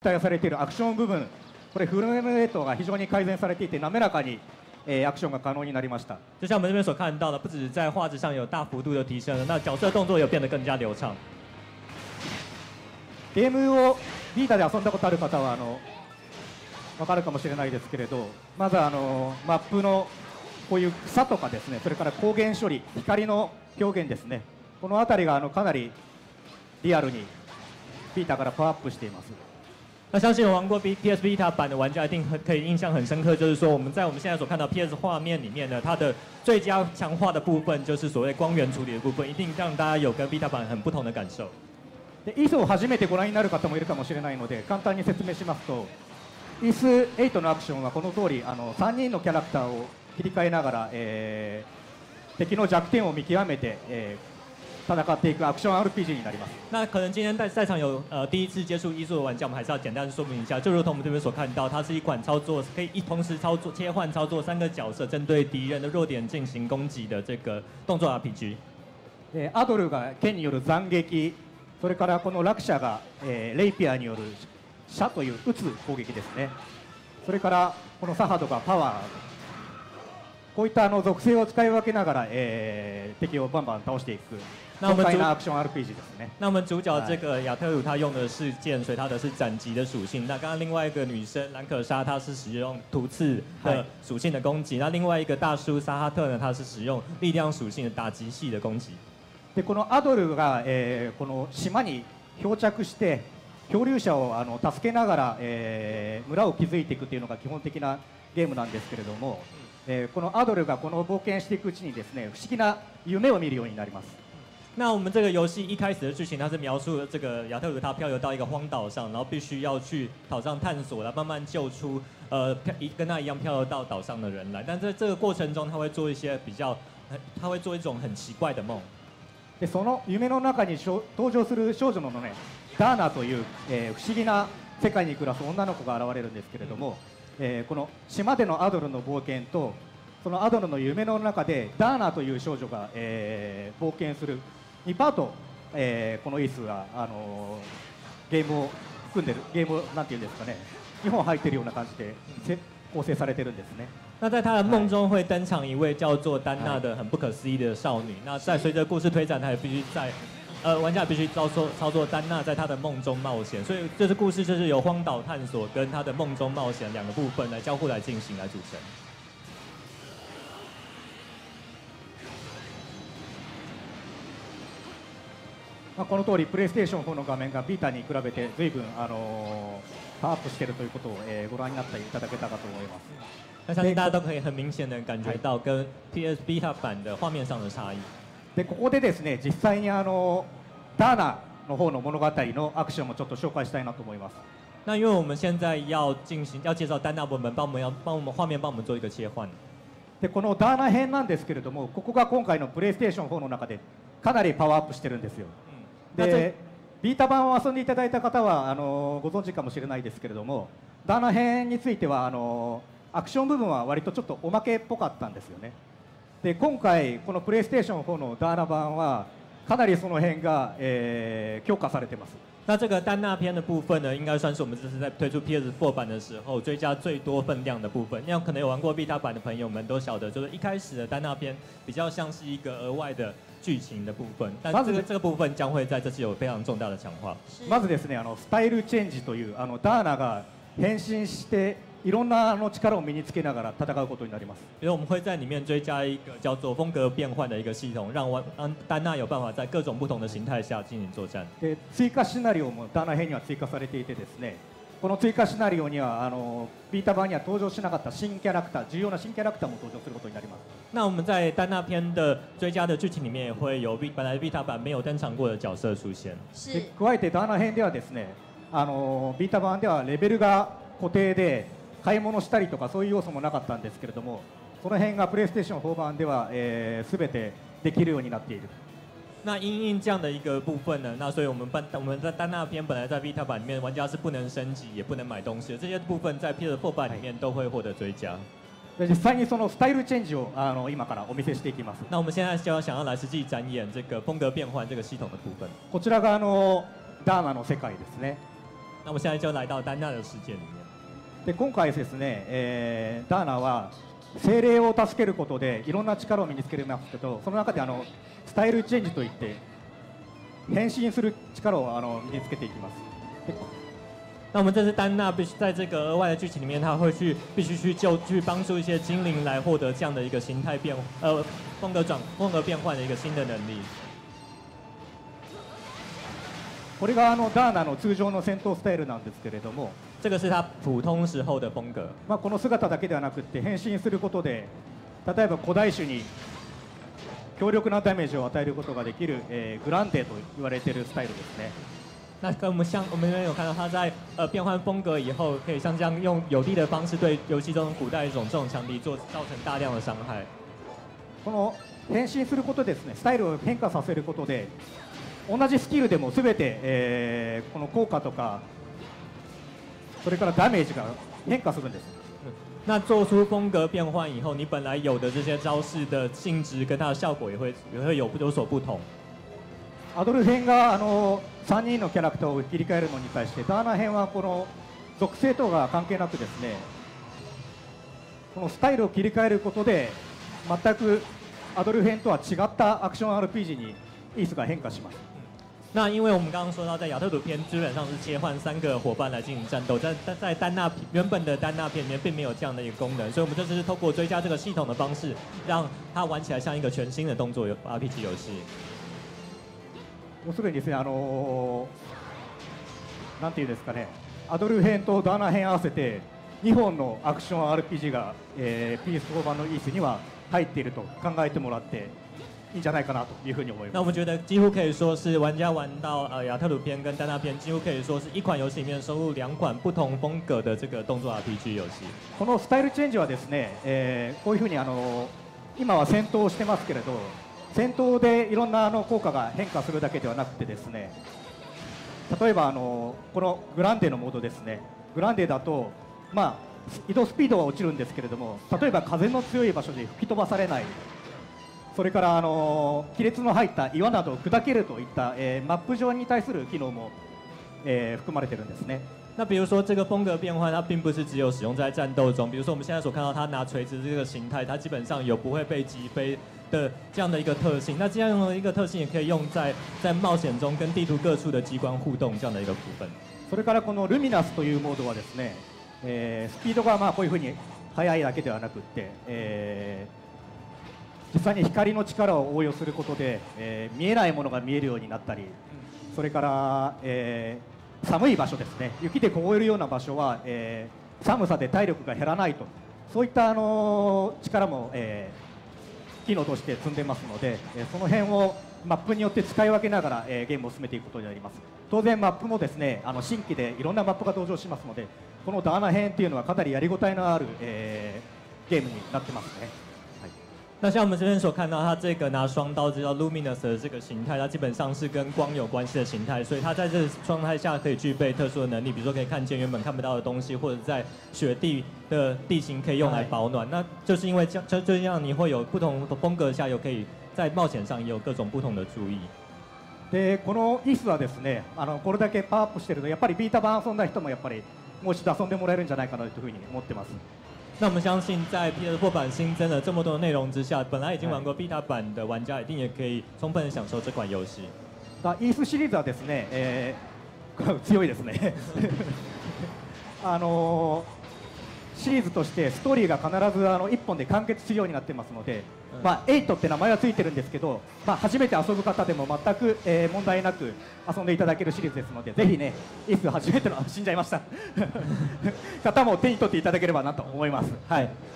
待されているアクション部分、これフルフレートが非常に改善されていて滑らかにアクションが可能になりました。 就像我们这边所看到的，不止在画质上有大幅度的提升，那角色动作也变得更加流畅。 ゲームをビータで遊んだことある方は分かるかもしれないですけれど、まずマップのこういう草とかですね、それから光源処理、光の表現ですね、この辺りがかなりリアルにビータからパワーアップしています。 那相信有玩过 PS Vita 版的玩家一定可以印象很深刻，就是说我们现在所看到 PS 画面里面呢，它的最佳强化的部分就是所谓光源处理的部分，一定让大家有跟 Vita 版很不同的感受。 でイースを初めてご覧になる方もいるかもしれないので簡単に説明しますと、イース8のアクションはこの通り3人のキャラクターを切り替えながら、敵の弱点を見極めて、戦っていくアクション RPG になります。 那可能今天在场有第一次接触艺术的玩家，我们还是要简单说明一下，就如同我们这边所看到，它是一款操作可以同时切换操作3个角色，针对敌人的弱点进行攻击的这个动作 RPG。 アドルが剣による斬撃、それからこのラクシャが、レイピアによるシャという撃つ攻撃ですね。それからこのサハドがパワー、こういった属性を使い分けながら、敵をバンバン倒していく爽快なアクション RPG ですね。 那我们主角这个亚特鲁他用的是剑，所以他的是斩击的属性。那刚刚另外一个女生兰可莎，她是使用突刺的属性的攻击。那另外一个大叔沙哈特呢，他是使用力量属性的打击系的攻击。 でこのアドルが、この島に漂着して漂流者を助けながら、村を築いていくというのが基本的なゲームなんですけれども、このアドルがこの冒険していくうちにですね、不思議な夢を見るようになります。 那我们这个游戏一开始的剧情，它是描述了这个亚特鲁他漂流到一个荒岛上，然后必须要去岛上探索，来慢慢救出跟他一样漂流到岛上的人来。但在这个过程中，他会做一些他会做一种很奇怪的梦。 でその夢の中に登場する少女のね、ダーナという、不思議な世界に暮らす女の子が現れるんですけれども、この島でのアドルの冒険とそのアドルの夢の中でダーナという少女が、冒険する2パート、このイースはゲームを組んでる、ゲームなんていうんですかね、2本入ってるような感じで構成されてるんですね。 那在他的梦中会登场一位叫做丹娜的很不可思议的少女。那在随着故事推展，他也必须玩家必须操作丹娜在他的梦中冒险。所以这次故事就是由荒岛探索跟他的梦中冒险2个部分来交互来进行来组成。 この通りプレイステーション4の画面がビータに比べて随分パワーアップしているということを、ご覧になっていただけたかと思います。 那相信大家都可以很明显的感觉到跟 PS Vita 版的画面上的差异。 でここでですね、実際にダーナの方の物語のアクションもちょっと紹介したいなと思います。 那因为我们现在要介绍丹娜部门，帮我们画面帮我们做一个切换。 でこのダーナ編なんですけれども、ここが今回のプレイステーション4の中でかなりパワーアップしてるんですよ。でビータ版を遊んでいただいた方はご存知かもしれないですけれども、ダーナ編についてはアクション部分は割とちょっとおまけっぽかったんですよね。で今回このプレイステーション4のダーナ版はかなりその辺が、強化されてます。 那这个丹娜篇的部分呢，应该算是我们这次在推出 PS4 版的时候追加最多分量的部分。那可能有玩过 Vita 版的朋友们都晓得，就是一开始的丹娜篇比较像是一个额外的剧情的部分，但这个部分将会在这次有非常重大的强化。 まずですね、スタイルチェンジというダーナが変身していろんな力を身につけながら戦うことになります。 因为我们会在里面追加一个叫做风格变换的一个系统，让丹娜有办法在各种不同的形态下进行作战。 で追加シナリオもダーナ編には追加されていてですね、この追加シナリオにはビータ版には登場しなかった新キャラクター、重要な新キャラクターも登場することになります。 那我们在丹娜篇的追加的剧情里面，也会有本来 Vita 版没有登场过的角色出现。 で加えてダーナ編ではですね、ビータ版ではレベルが固定で買い物したりとかそういう要素もなかったんですけれども、その辺がプレイステーション4版では、全てできるようになっている。 那因应这样的一个部分呢，那所以我们在丹娜篇本来在 Vita 版里面，玩家是不能升级也不能买东西的，这些部分在 PS4 版里面都会获得追加。 実際にそのスタイルチェンジを今からお見せしていきます。 那我们现在就想要来实际展演这个风格变换这个系统的部分。 こちらがダーナの世界ですね。 那我现在就来到丹娜的世界里面。 で今回ですね、ダーナは精霊を助けることでいろんな力を身につけますけど、その中でスタイルチェンジといって変身する力を身につけていきます。 那我们这次丹娜必须在这个额外的剧情里面，他会必须去帮助一些精灵来获得这样的一个形态风格变换的一个新的能力。 これがダーナの通常の戦闘スタイルなんですけれども、 这个是他普通时候的风格。 この姿だけではなくて変身することで、例えば古代種に強力なダメージを与えることができる、グランデと言われているスタイルですね。 那跟我们有看到他在变换风格以后，可以像这样用有力的方式对游戏中古代这种强敌造成大量的伤害。 この変身することですね、スタイルを変化させることで、同じスキルでも全て、この効果とかそれからダメージが変化するんです。 那做出风格变换以后，你本来有的这些招式的性质跟它的效果也会有所不同。 アドル編が3人のキャラクターを切り替えるのに対して、ダーナ編はこの属性等が関係なくですね、このスタイルを切り替えることで全くアドル編とは違ったアクション RPG に意思が変化します。 那因为我们刚刚说到，在亚特鲁篇基本上是切换3个伙伴来进行战斗，在丹娜原本的丹娜篇里面并没有这样的一个功能，所以我们这次是透过追加这个系统的方式，让它玩起来像一个全新的动作RPG 游戏。 要するにですね、なんていうんですかね、アドル編とダーナ編合わせて2本のアクション RPG が、PS4 版のイースには入っていると考えてもらっていいんじゃないかなというふうに思います。 那我们觉得几乎可以说是玩家玩到亚特鲁篇跟丹娜篇，几乎可以说是一款游戏里面收录2款不同风格的这个动作 RPG 游戏。 このスタイルチェンジはですね、こういうふうに今は戦闘をしてますけれど、戦闘でいろんな効果が変化するだけではなくてですね、例えばこのグランデのモードですね、グランデだと、移動スピードは落ちるんですけれども、例えば風の強い場所で吹き飛ばされない、それから亀裂の入った岩などを砕けるといった、マップ上に対する機能も、含まれているんですね。 那比如说这个风格变换，它并不是只有使用在战斗中。比如说我们现在所看到他拿锤子这个形态，它基本上有不会被击飞的这样的一个特性。那这样的一个特性也可以用在冒险中跟地图各处的机关互动这样的一个部分。 それからこのルミナスというモードはですね、スピードがこういうふうに速いだけではなくって、実際に光の力を応用することで、見えないものが見えるようになったり、それから、寒い場所ですね、雪で凍えるような場所は、寒さで体力が減らないと、そういった力も、機能として積んでますので、その辺をマップによって使い分けながら、ゲームを進めていくことになります。当然マップもですね、新規でいろんなマップが登場しますので、このダーナ編っていうのはかなりやりごたえのある、ゲームになってますね。 那像我们这边所看到，它这个拿双刀叫 Luminous 的这个形态，它基本上是跟光有关系的形态，所以它在这个状态下可以具备特殊的能力，比如说可以看见原本看不到的东西，或者在雪地的地形可以用来保暖。那就是因为这样你会有不同的風格下，有可以在冒险上也有各种不同的注意。 でこのイスはですね、これだけパワーアップしてると、やっぱりビータ版遊んだ人もやっぱりもう一度遊んでもらえるんじゃないかなというふうに思ってます。 那我们相信，在 PS4 版新增了这么多的内容之下，本来已经玩过 Beta 版的玩家，一定也可以充分享受这款游戏。 イースシリーズはですね、強いですね。シリーズとしてストーリーが必ず1本で完結するようになってますので、8って名前はついてるんですけど、初めて遊ぶ方でも全く、問題なく遊んでいただけるシリーズですので、ぜひね、イース初めての死んじゃいました方も手に取っていただければなと思います。はい。